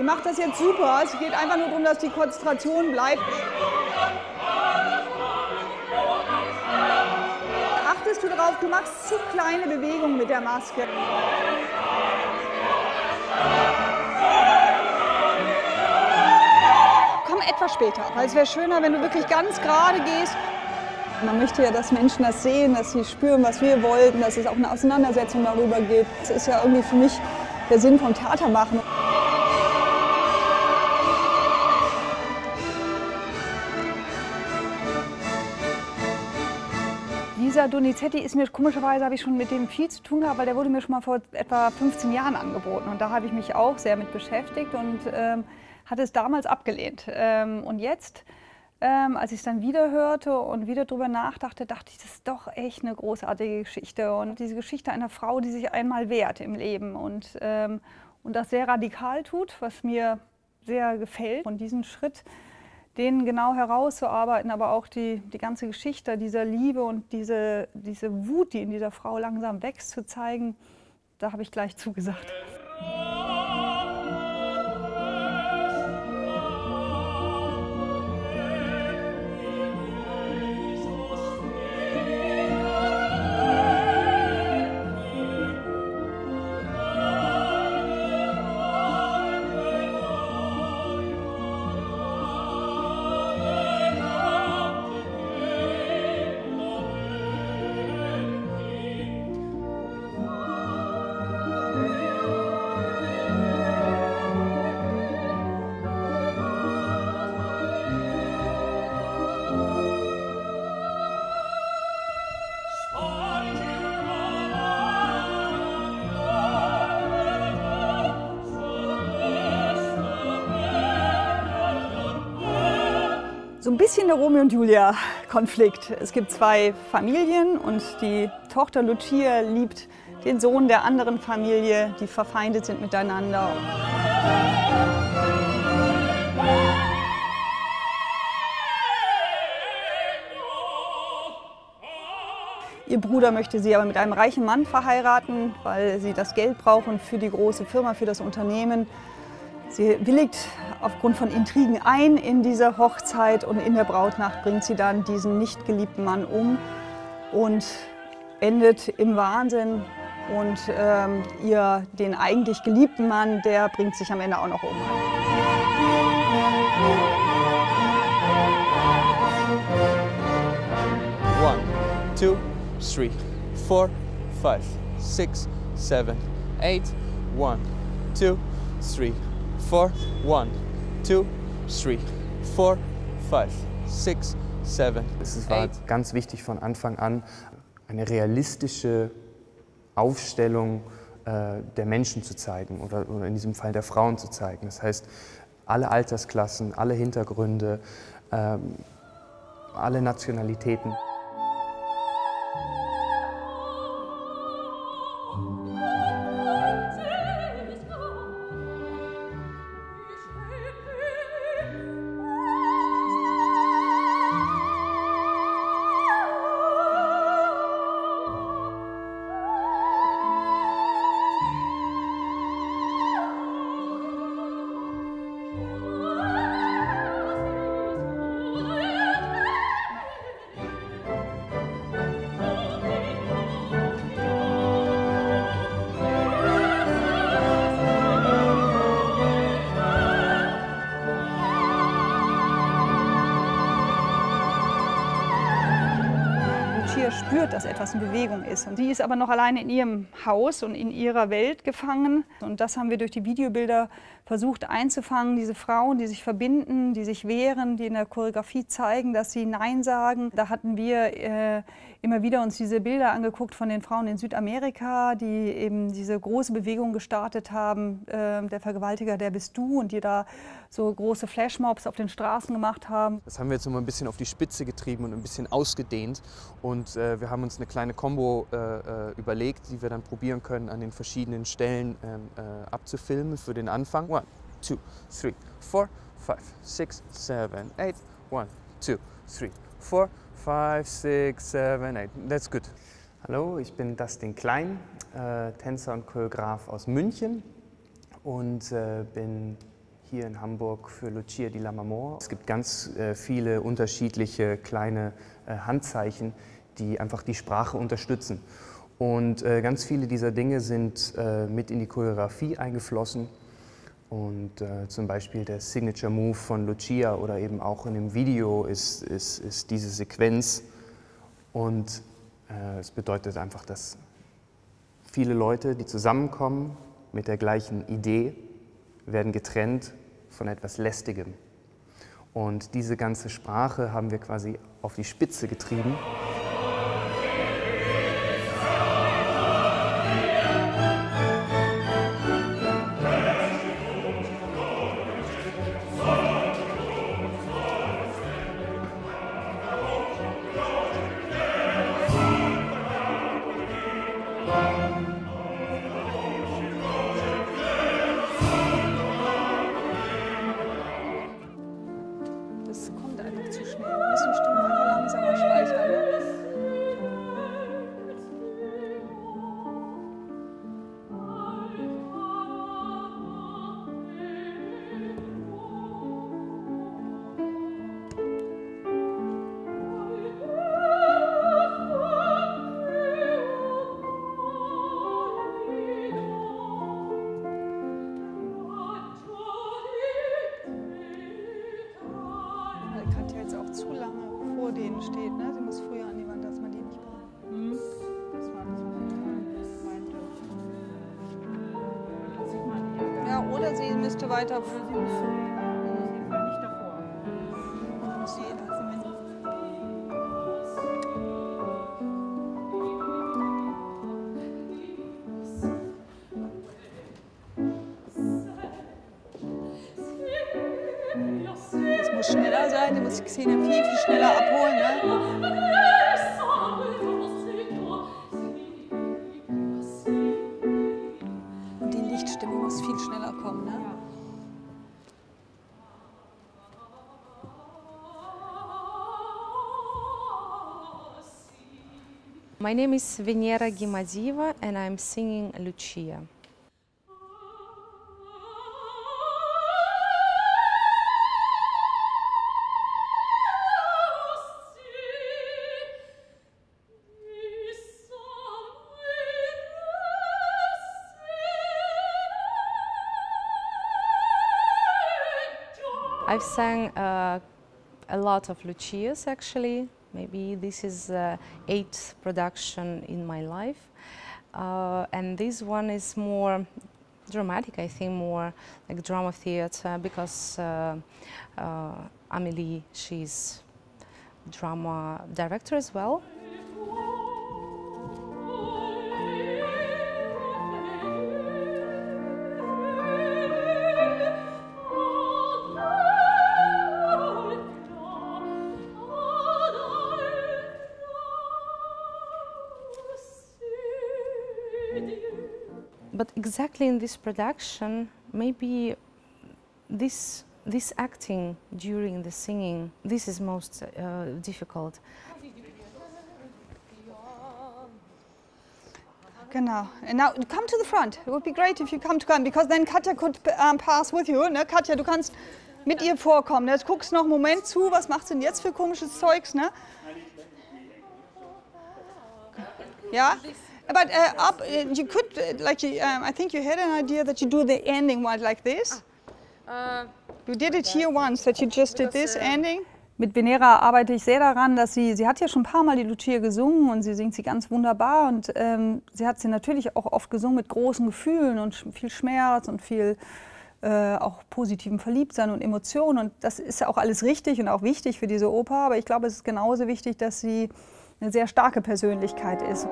Die macht das jetzt super. Es geht einfach nur darum, dass die Konzentration bleibt. Achtest du darauf, du machst zu kleine Bewegungen mit der Maske. Komm etwas später, weil es wäre schöner, wenn du wirklich ganz gerade gehst. Man möchte ja, dass Menschen das sehen, dass sie spüren, was wir wollten, dass es auch eine Auseinandersetzung darüber geht. Das ist ja irgendwie für mich der Sinn vom Theatermachen. Dieser Donizetti ist mir, komischerweise habe ich schon mit dem viel zu tun gehabt, weil der wurde mir schon mal vor etwa 15 Jahren angeboten. Und da habe ich mich auch sehr mit beschäftigt und hatte es damals abgelehnt. Und jetzt, als ich es dann wieder hörte und wieder drüber nachdachte, dachte ich, das ist doch echt eine großartige Geschichte. Und diese Geschichte einer Frau, die sich einmal wehrt im Leben und das sehr radikal tut, was mir sehr gefällt. Und diesen Schritt, den genau herauszuarbeiten, aber auch die ganze Geschichte dieser Liebe und diese Wut, die in dieser Frau langsam wächst, zu zeigen, da habe ich gleich zugesagt. So ein bisschen der Romeo und Julia-Konflikt. Es gibt zwei Familien und die Tochter Lucia liebt den Sohn der anderen Familie, die verfeindet sind miteinander. Ihr Bruder möchte sie aber mit einem reichen Mann verheiraten, weil sie das Geld brauchen für die große Firma, für das Unternehmen. Sie willigt aufgrund von Intrigen ein in diese Hochzeit und in der Brautnacht bringt sie dann diesen nicht geliebten Mann um und endet im Wahnsinn. Und ihr den eigentlich geliebten Mann, der bringt sich am Ende auch noch um. One, two, three, four, five, six, seven, eight. One, two, three, four. One, two, three, four, five, six, seven. Es war ganz wichtig von Anfang an, eine realistische Aufstellung der Menschen zu zeigen oder in diesem Fall der Frauen zu zeigen. Das heißt, alle Altersklassen, alle Hintergründe, alle Nationalitäten. Spürt, dass etwas in Bewegung ist. Und sie ist aber noch alleine in ihrem Haus und in ihrer Welt gefangen. Und das haben wir durch die Videobilder versucht einzufangen. Diese Frauen, die sich verbinden, die sich wehren, die in der Choreografie zeigen, dass sie Nein sagen. Da hatten wir immer wieder uns diese Bilder angeguckt von den Frauen in Südamerika, die eben diese große Bewegung gestartet haben. Der Vergewaltiger, der bist du. Und die da so große Flashmobs auf den Straßen gemacht haben. Das haben wir jetzt noch mal ein bisschen auf die Spitze getrieben und ein bisschen ausgedehnt. Und wir haben uns eine kleine Combo überlegt, die wir dann probieren können, an den verschiedenen Stellen abzufilmen für den Anfang. 1, 2, 3, 4, 5, 6, 7, 8. 1, 2, 3, 4, 5, 6, 7, 8. That's good. Hallo, ich bin Dustin Klein, Tänzer und Choreograf aus München und bin hier in Hamburg für LUCIA di Lammermoor. Es gibt ganz viele unterschiedliche kleine Handzeichen, die einfach die Sprache unterstützen. Und ganz viele dieser Dinge sind mit in die Choreografie eingeflossen. Und zum Beispiel der Signature Move von LUCIA oder eben auch in dem Video ist diese Sequenz. Und es bedeutet einfach, dass viele Leute, die zusammenkommen mit der gleichen Idee, werden getrennt von etwas Lästigem. Und diese ganze Sprache haben wir quasi auf die Spitze getrieben. Zu lange vor denen steht, ne? Sie muss früher an die Wand, dass man die nicht braucht. Das war das, ja, oder sie müsste weiter. Oder sie müsste nicht davor. Das muss schneller sein, die muss die Szene viel, viel schneller abholen. Ne? Und die Lichtstimme muss viel schneller kommen. Ne? My name is Venera Gimadieva and I'm singing LUCIA. I've sang a lot of LUCIAs actually. Maybe this is the 8th production in my life. And this one is more dramatic, I think, more like drama theater, because Amélie, she's drama director as well. But exactly in this production, maybe this acting during the singing, this is most difficult. Genau. And now come to the front. It would be great if you come, because then Katja could pass with you. Ne? Katja, du kannst mit ihr vorkommen. Ne? Du guckst noch einen Moment zu, was macht sie denn jetzt für komisches Zeugs? Ne? Ja? But you could, I think you had an idea that you do the ending one like this. You did it here once, that you just did this ending. Mit Venera arbeite ich sehr daran, dass sie hat ja schon ein paar Mal die Lucia gesungen und sie singt sie ganz wunderbar. Und sie hat sie natürlich auch oft gesungen mit großen Gefühlen und viel Schmerz und viel auch positivem Verliebtsein und Emotionen. Und das ist ja auch alles richtig und auch wichtig für diese Oper. Aber ich glaube, es ist genauso wichtig, dass sie eine sehr starke Persönlichkeit ist.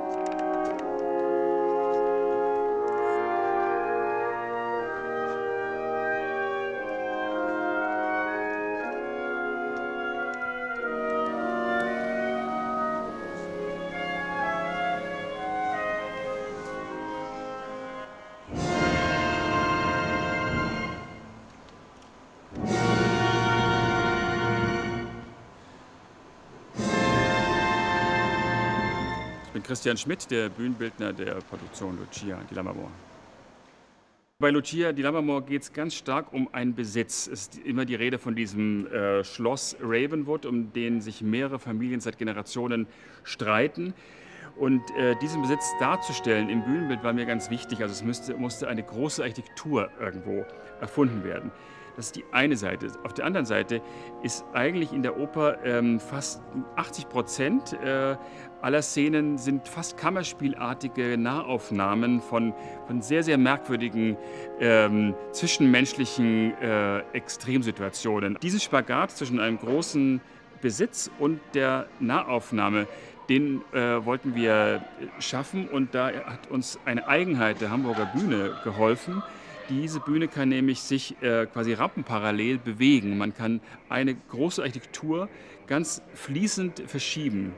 Ich bin Christian Schmidt, der Bühnenbildner der Produktion LUCIA di Lammermoor. Bei Lucia di Lammermoor geht es ganz stark um einen Besitz. Es ist immer die Rede von diesem Schloss Ravenwood, um den sich mehrere Familien seit Generationen streiten. Und diesen Besitz darzustellen im Bühnenbild war mir ganz wichtig. Also es musste eine große Architektur irgendwo erfunden werden. Das ist die eine Seite. Auf der anderen Seite ist eigentlich in der Oper fast 80% aller Szenen sind fast kammerspielartige Nahaufnahmen von sehr, sehr merkwürdigen zwischenmenschlichen Extremsituationen. Diesen Spagat zwischen einem großen Besitz und der Nahaufnahme, den wollten wir schaffen, und da hat uns eine Eigenheit der Hamburger Bühne geholfen. Diese Bühne kann nämlich sich quasi rampenparallel bewegen. Man kann eine große Architektur ganz fließend verschieben.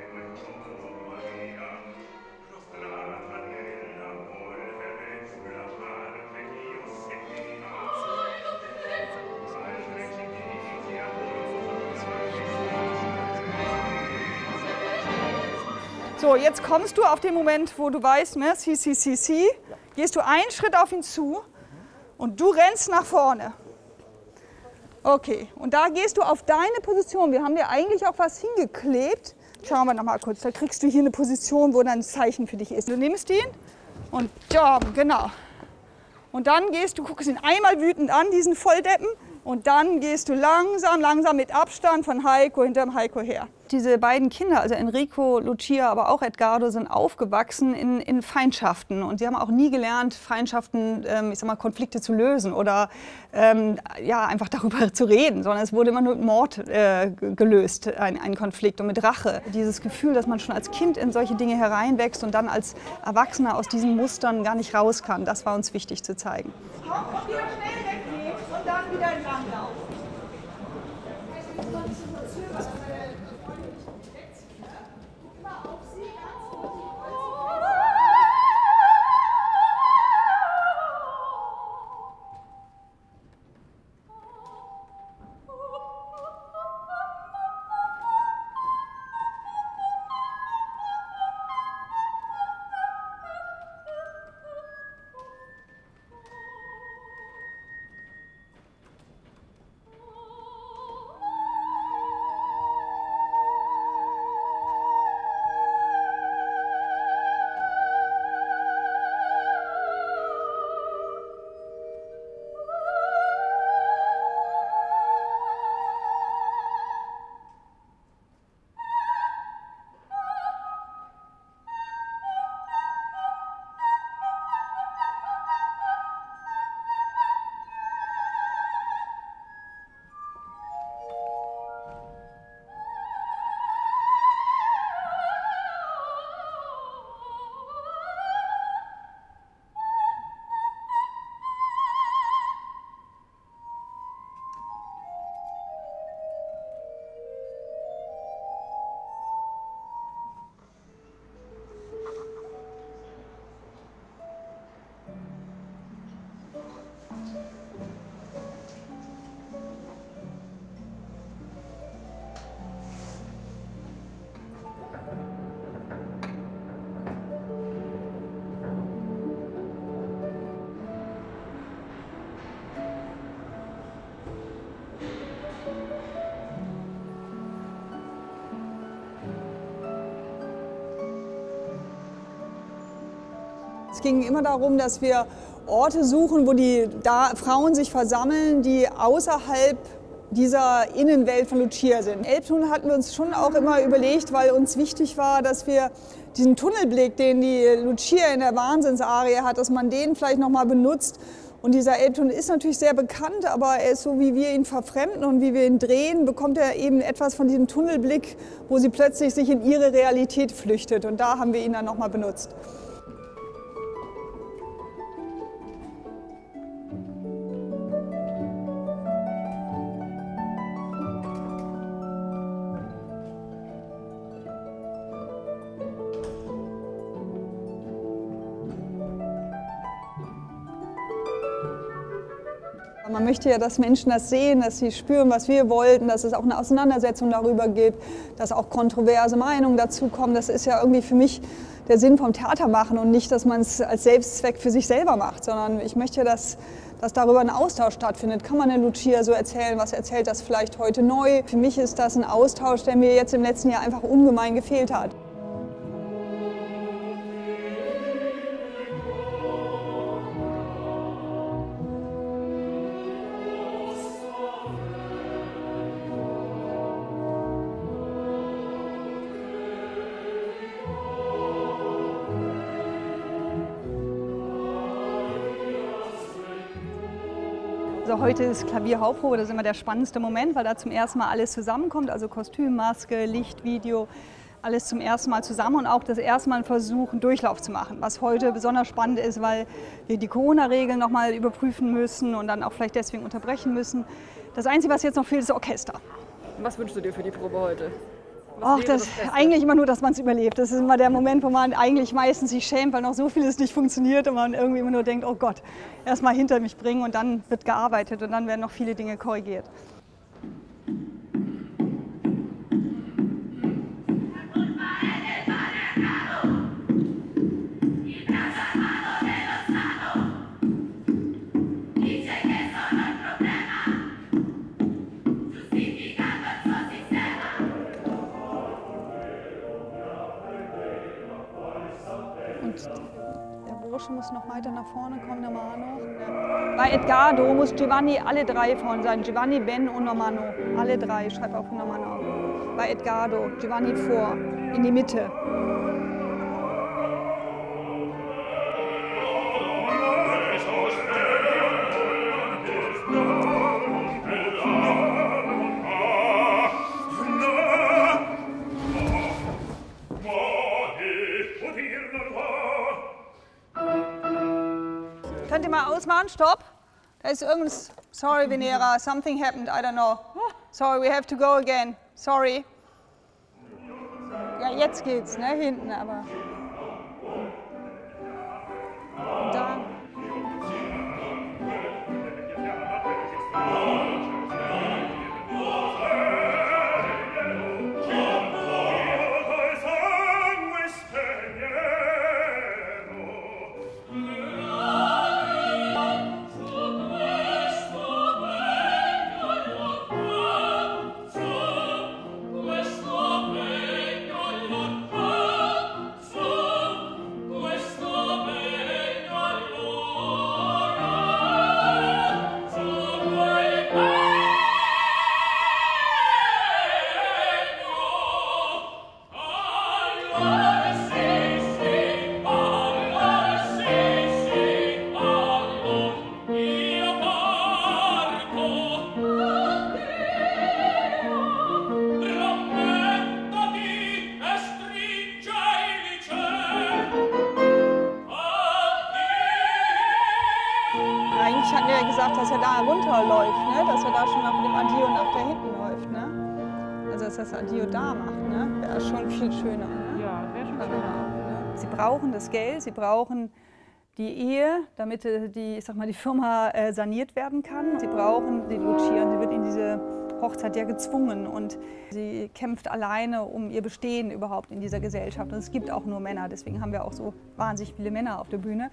So, jetzt kommst du auf den Moment, wo du weißt, ne, si. Gehst du einen Schritt auf ihn zu und du rennst nach vorne. Okay, und da gehst du auf deine Position. Wir haben dir eigentlich auch was hingeklebt. Schauen wir noch mal kurz. Da kriegst du hier eine Position, wo dann ein Zeichen für dich ist. Du nimmst ihn und joggen, genau. Und dann gehst du, guckst ihn einmal wütend an, diesen Volldeppen. Und dann gehst du langsam mit Abstand von Heiko, hinterm Heiko her. Diese beiden Kinder, also Enrico, Lucia, aber auch Edgardo, sind aufgewachsen in Feindschaften. Und sie haben auch nie gelernt, Feindschaften, ich sag mal, Konflikte zu lösen oder ja, einfach darüber zu reden, sondern es wurde immer nur mit Mord gelöst, ein Konflikt, und mit Rache. Dieses Gefühl, dass man schon als Kind in solche Dinge hereinwächst und dann als Erwachsener aus diesen Mustern gar nicht raus kann, das war uns wichtig zu zeigen. Und wieder schnell wegnehmen und dann wieder entlang laufen. Es ging immer darum, dass wir Orte suchen, wo Frauen sich versammeln, die außerhalb dieser Innenwelt von Lucia sind. Elbtunnel hatten wir uns schon auch immer überlegt, weil uns wichtig war, dass wir diesen Tunnelblick, den die Lucia in der Wahnsinnsarie hat, dass man den vielleicht noch mal benutzt. Und dieser Elbtunnel ist natürlich sehr bekannt, aber er ist so, wie wir ihn verfremden und wie wir ihn drehen, bekommt er eben etwas von diesem Tunnelblick, wo sie plötzlich sich in ihre Realität flüchtet. Und da haben wir ihn dann noch mal benutzt. Man möchte ja, dass Menschen das sehen, dass sie spüren, was wir wollten, dass es auch eine Auseinandersetzung darüber gibt, dass auch kontroverse Meinungen dazukommen. Das ist ja irgendwie für mich der Sinn vom Theater machen und nicht, dass man es als Selbstzweck für sich selber macht, sondern ich möchte, dass darüber ein Austausch stattfindet. Kann man eine Lucia so erzählen? Was erzählt das vielleicht heute neu? Für mich ist das ein Austausch, der mir jetzt im letzten Jahr einfach ungemein gefehlt hat. Also heute ist Klavierhauptprobe, das ist immer der spannendste Moment, weil da zum ersten Mal alles zusammenkommt, also Kostüm, Maske, Licht, Video, alles zum ersten Mal zusammen und auch das erste Mal einen Versuch, einen Durchlauf zu machen, was heute besonders spannend ist, weil wir die Corona-Regeln noch mal überprüfen müssen und dann auch vielleicht deswegen unterbrechen müssen. Das Einzige, was jetzt noch fehlt, ist das Orchester. Was wünschst du dir für die Probe heute? Ach, eigentlich immer nur, dass man es überlebt. Das ist immer der Moment, wo man eigentlich meistens sich schämt, weil noch so vieles nicht funktioniert und man irgendwie immer nur denkt, oh Gott, erst mal hinter mich bringen und dann wird gearbeitet und dann werden noch viele Dinge korrigiert. Der Bursche muss noch weiter nach vorne kommen, der Mano. Bei Edgardo muss Giovanni alle drei vorne sein. Giovanni, Ben und Normanno. Alle drei, schreib auf den Normanno auf. Bei Edgardo, Giovanni vor, in die Mitte. Könnt ihr mal ausmachen? Stopp. Da ist irgendwas. Sorry, Venera, something happened, I don't know. Sorry, we have to go again. Sorry. Ja, jetzt geht's, ne? Hinten, aber. Und da. Eigentlich hatten wir ja gesagt, dass er da runterläuft, ne? Dass er da schon nach dem Addio nach da hinten läuft. Ne? Also dass das Addio da macht. Ne? Wäre schon viel schöner. Ne? Ja, wäre schon schöner. Ne? Sie brauchen das Geld, sie brauchen die Ehe, damit die Firma saniert werden kann. Sie brauchen die Lucia, sie wird in diese Hochzeit ja gezwungen und sie kämpft alleine um ihr Bestehen überhaupt in dieser Gesellschaft. Und es gibt auch nur Männer, deswegen haben wir auch so wahnsinnig viele Männer auf der Bühne.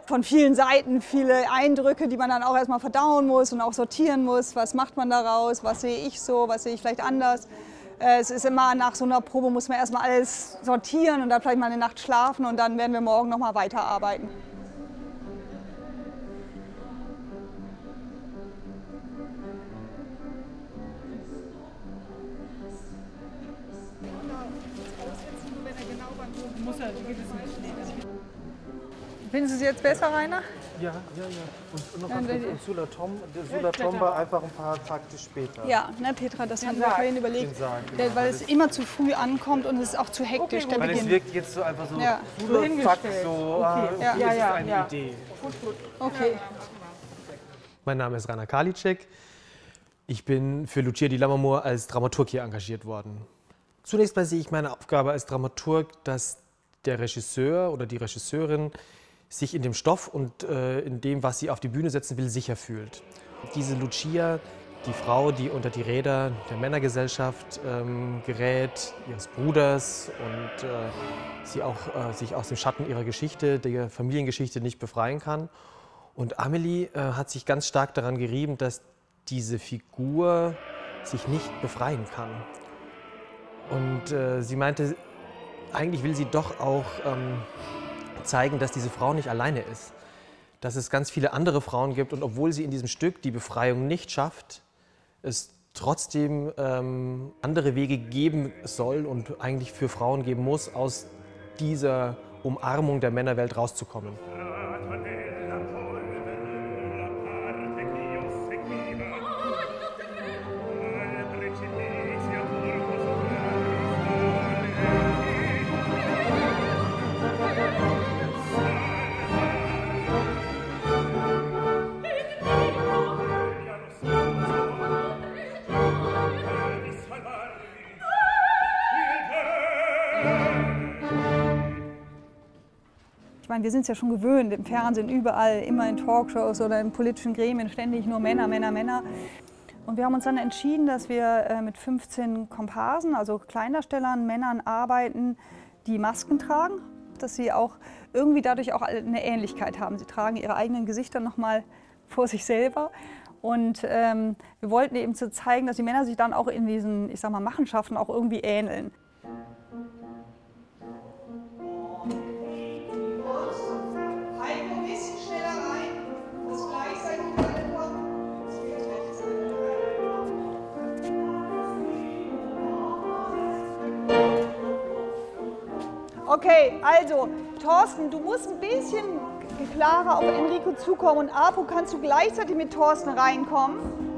von vielen Seiten, viele Eindrücke, die man dann auch erstmal verdauen muss und auch sortieren muss. Was macht man daraus? Was sehe ich so? Was sehe ich vielleicht anders? Es ist immer nach so einer Probe muss man erstmal alles sortieren und dann vielleicht mal eine Nacht schlafen und dann werden wir morgen noch mal weiterarbeiten. Finden Sie es jetzt besser, Rainer? Ja. Und noch ganz kurz, und Sula Tomba einfach ein paar Takte später. Ja, ne, Petra, das haben wir vorhin überlegt, Genau, weil es immer zu früh ankommt und es ist auch zu hektisch, der weil Beginn. es wirkt jetzt so einfach so, Ja. Sula, zack, so, Ja. hier ist eine Idee. Okay. Mein Name ist Rainer Karlitschek. Ich bin für LUCIA di Lammermoor als Dramaturg hier engagiert worden. Zunächst mal sehe ich meine Aufgabe als Dramaturg, dass der Regisseur oder die Regisseurin sich in dem Stoff und in dem, was sie auf die Bühne setzen will, sicher fühlt. Diese Lucia, die Frau, die unter die Räder der Männergesellschaft gerät, ihres Bruders und sie auch sich aus dem Schatten ihrer Geschichte, der Familiengeschichte nicht befreien kann. Und Amélie hat sich ganz stark daran gerieben, dass diese Figur sich nicht befreien kann. Und sie meinte, eigentlich will sie doch auch zeigen, dass diese Frau nicht alleine ist. Dass es ganz viele andere Frauen gibt und obwohl sie in diesem Stück die Befreiung nicht schafft, es trotzdem andere Wege geben soll und eigentlich für Frauen geben muss, aus dieser Umarmung der Männerwelt rauszukommen. Ich meine, wir sind es ja schon gewöhnt, im Fernsehen, überall, immer in Talkshows oder in politischen Gremien, ständig nur Männer, Männer, Männer. Und wir haben uns dann entschieden, dass wir mit 15 Komparsen, also Kleindarstellern, Männern arbeiten, die Masken tragen, dass sie auch irgendwie dadurch auch eine Ähnlichkeit haben. Sie tragen ihre eigenen Gesichter nochmal vor sich selber. Und wir wollten eben so zeigen, dass die Männer sich dann auch in diesen, ich sag mal, Machenschaften auch irgendwie ähneln. Okay, also Thorsten, du musst ein bisschen klarer auf Enrico zukommen und Apo, kannst du gleichzeitig mit Thorsten reinkommen?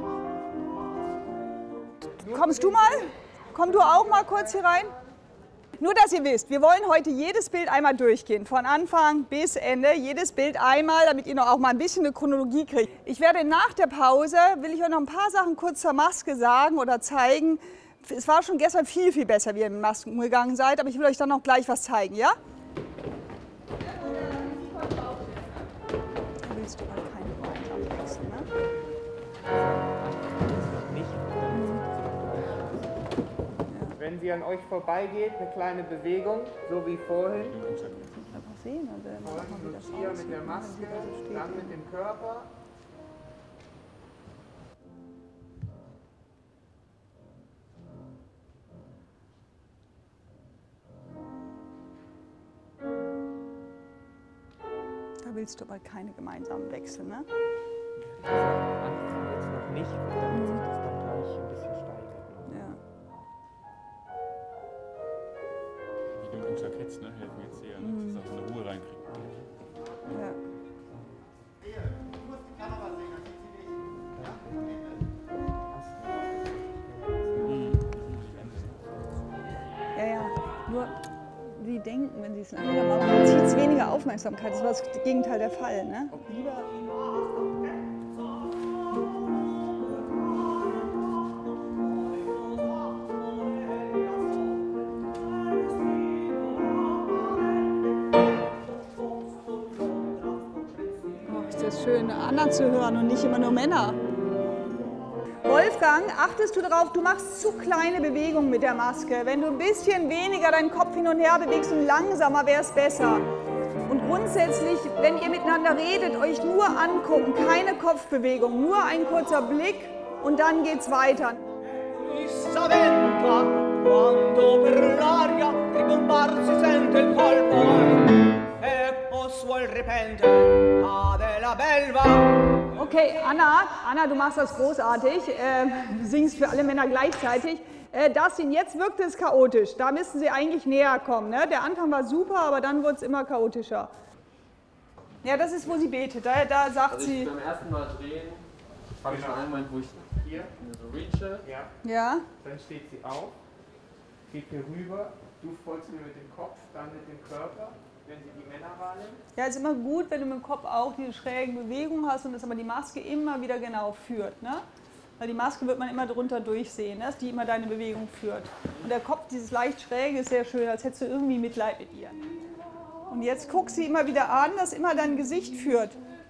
Kommst du mal? Komm du auch mal kurz hier rein? Nur, dass ihr wisst, wir wollen heute jedes Bild einmal durchgehen, von Anfang bis Ende, jedes Bild einmal, damit ihr noch auch mal ein bisschen eine Chronologie kriegt. Ich werde nach der Pause, will ich euch noch ein paar Sachen kurz zur Maske sagen oder zeigen. Es war schon gestern viel, viel besser, wie ihr mit Masken umgegangen seid, aber ich will euch dann noch gleich was zeigen, ja? Da willst du aber keine gemeinsamen Wechsel, ne? Wenn sie an euch vorbeigeht, eine kleine Bewegung, so wie vorhin. Einfach sehen, Hier mit der Maske, dann mit dem Körper. Da willst du aber keine gemeinsamen Wechsel, ne? Jetzt noch nicht, damit sich das dann gleich ein bisschen steigert. Ja. Die dunklen Jacketts, ne, helfen jetzt sehr, dass es auch eine Ruhe reinkriegt. Ja. Ja, ja, nur sie denken, wenn sie es langsam machen, dann zieht es weniger Aufmerksamkeit. Das war das Gegenteil der Fall, ne? Lieber ist das schön, anderen zu hören und nicht immer nur Männer. Wolfgang, achtest du darauf, du machst zu kleine Bewegungen mit der Maske. Wenn du ein bisschen weniger deinen Kopf hin und her bewegst und langsamer, wäre es besser. Und grundsätzlich, wenn ihr miteinander redet, euch nur angucken, keine Kopfbewegung, nur ein kurzer Blick und dann geht's weiter. Okay, Anna, du machst das großartig. Du singst für alle Männer gleichzeitig. Dustin, jetzt wirkt es chaotisch. Da müssten Sie eigentlich näher kommen. Ne? Der Anfang war super, aber dann wurde es immer chaotischer. Ja, das ist, wo sie betet. Da sagt also sie... Beim ersten Mal drehen habe ich schon einen Moment, wo ich hier so reache. Ja. Dann steht sie auf, geht hier rüber, du folgst mir mit dem Kopf, dann mit dem Körper, wenn sie die Männer wahrnimmt. Ja, ist immer gut, wenn du mit dem Kopf auch diese schrägen Bewegungen hast und das aber die Maske immer wieder genau führt. Ne? Weil die Maske wird man immer drunter durchsehen, ne? Dass die immer deine Bewegung führt. Und der Kopf, dieses leicht schräge, ist sehr schön, als hättest du irgendwie Mitleid mit ihr. Und jetzt guckst sie immer wieder an, dass immer dein Gesicht führt.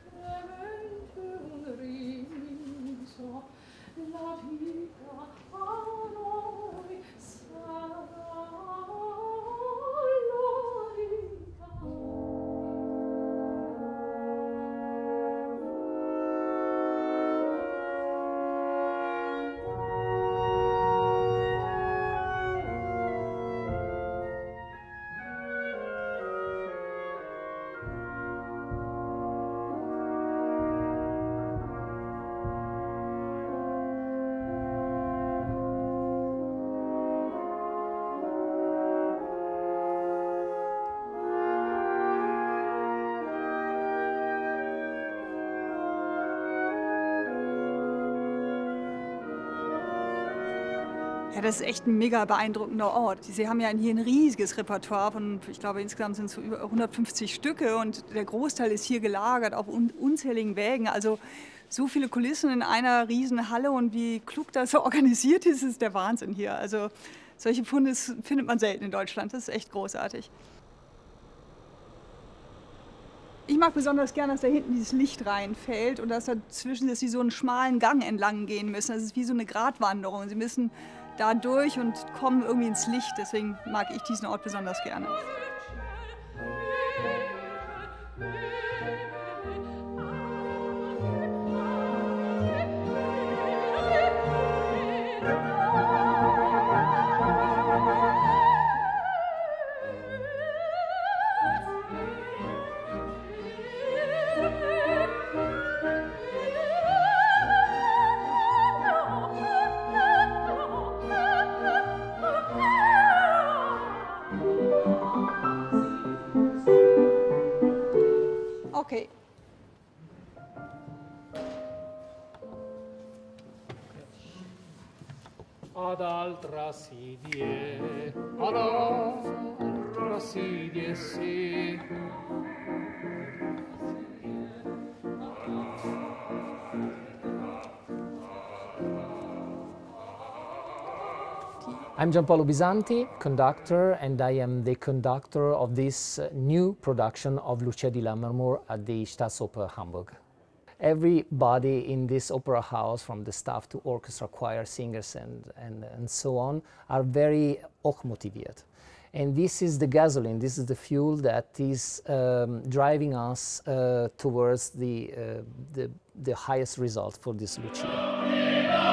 Ja, das ist echt ein mega beeindruckender Ort. Sie haben ja hier ein riesiges Repertoire von, ich glaube, insgesamt sind es so über 150 Stücke und der Großteil ist hier gelagert auf unzähligen Wägen. Also so viele Kulissen in einer riesen Halle und wie klug das so organisiert ist, ist der Wahnsinn hier. Also solche Funde findet man selten in Deutschland. Das ist echt großartig. Ich mag besonders gern, dass da hinten dieses Licht reinfällt und dass sie so einen schmalen Gang entlang gehen müssen. Das ist wie so eine Gratwanderung. Sie müssen da durch und kommen irgendwie ins Licht. Deswegen mag ich diesen Ort besonders gerne. Okay. Ad altra sidie sì. I'm Giampaolo Bisanti, conductor, and I am the conductor of this new production of Lucia di Lammermoor at the Staatsoper Hamburg. Everybody in this opera house, from the staff to orchestra, choir, singers and so on, are very hochmotiviert. And this is the gasoline, this is the fuel that is driving us towards the highest result for this Lucia.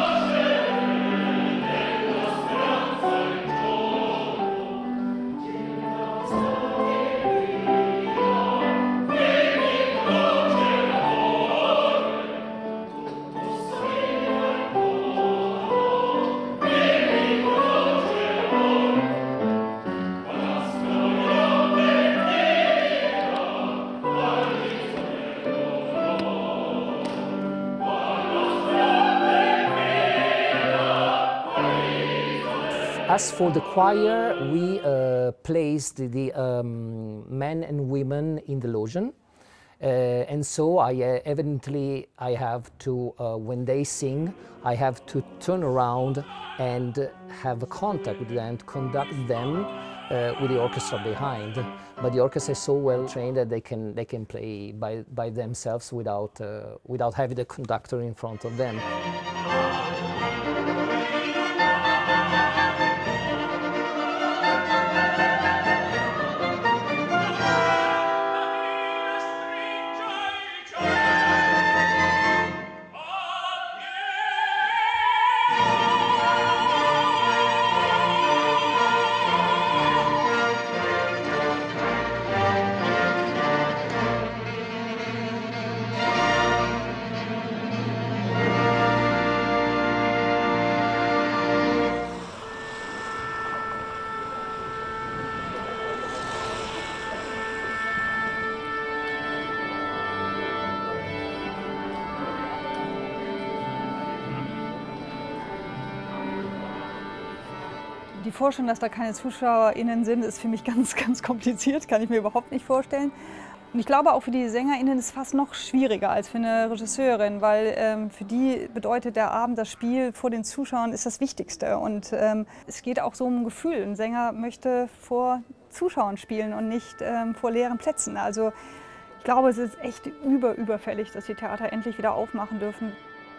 As for the choir, we placed the men and women in the loge. And so evidently I have to, when they sing, I have to turn around and have a contact with them, to conduct them with the orchestra behind. But the orchestra is so well trained that they can play by themselves without having the conductor in front of them. Die Vorstellung, dass da keine ZuschauerInnen sind, ist für mich ganz, ganz kompliziert, kann ich mir überhaupt nicht vorstellen. Und ich glaube, auch für die SängerInnen ist es fast noch schwieriger als für eine Regisseurin, weil für die bedeutet der Abend, das Spiel vor den Zuschauern ist das Wichtigste. Und es geht auch so um ein Gefühl. Ein Sänger möchte vor Zuschauern spielen und nicht vor leeren Plätzen. Also ich glaube, es ist echt überfällig, dass die Theater endlich wieder aufmachen dürfen.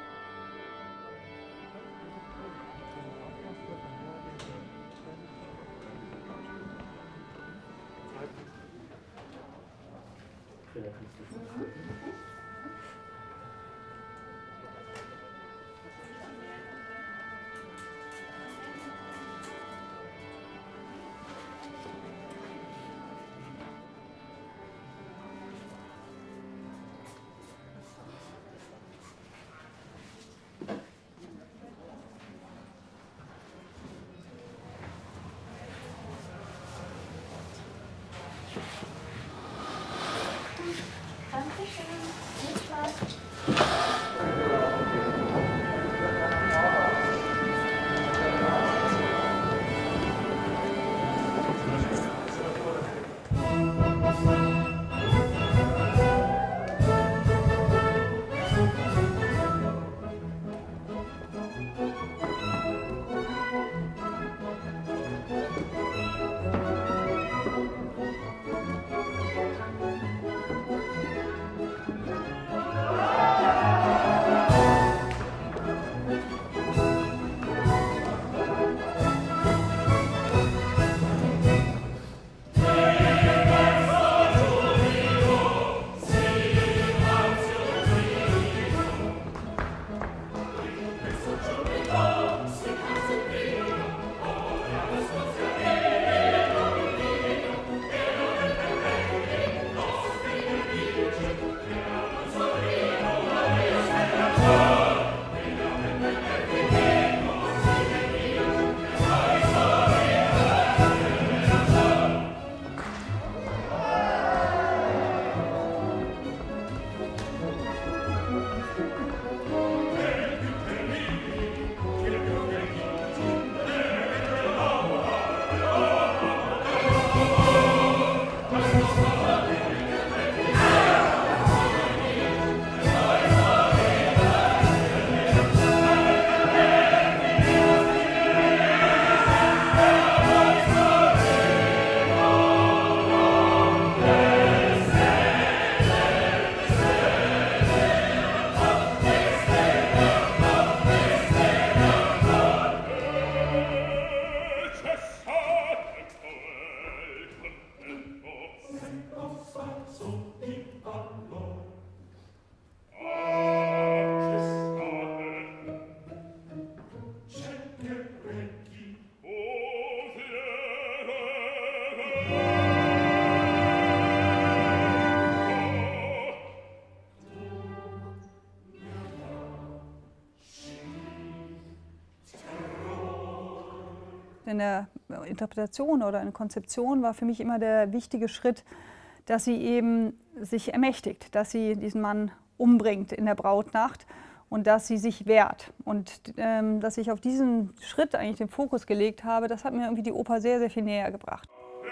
In der Interpretation oder in der Konzeption war für mich immer der wichtige Schritt, dass sie eben sich ermächtigt, dass sie diesen Mann umbringt in der Brautnacht und dass sie sich wehrt. Und dass ich auf diesen Schritt eigentlich den Fokus gelegt habe, das hat mir irgendwie die Oper sehr, sehr viel näher gebracht.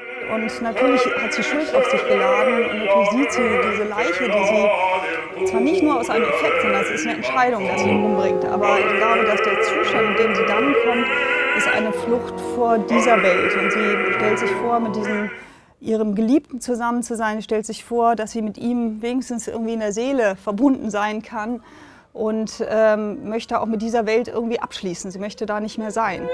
Und natürlich hat sie Schuld auf sich geladen und natürlich sieht sie diese Leiche, die sie zwar nicht nur aus einem Effekt, sondern es ist eine Entscheidung, dass sie ihn umbringt. Aber ich glaube, dass der Zustand, in dem sie dann kommt, ist eine Flucht vor dieser Welt. Und sie stellt sich vor, mit ihrem Geliebten zusammen zu sein, stellt sich vor, dass sie mit ihm wenigstens irgendwie in der Seele verbunden sein kann und möchte auch mit dieser Welt irgendwie abschließen. Sie möchte da nicht mehr sein.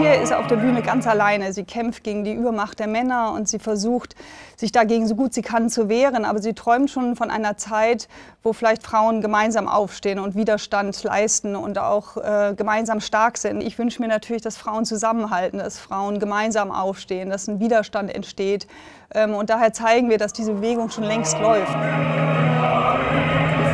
Lucia ist auf der Bühne ganz alleine. Sie kämpft gegen die Übermacht der Männer und sie versucht, sich dagegen so gut sie kann zu wehren. Aber sie träumt schon von einer Zeit, wo vielleicht Frauen gemeinsam aufstehen und Widerstand leisten und auch gemeinsam stark sind. Ich wünsche mir natürlich, dass Frauen zusammenhalten, dass Frauen gemeinsam aufstehen, dass ein Widerstand entsteht. Und daher zeigen wir, dass diese Bewegung schon längst läuft.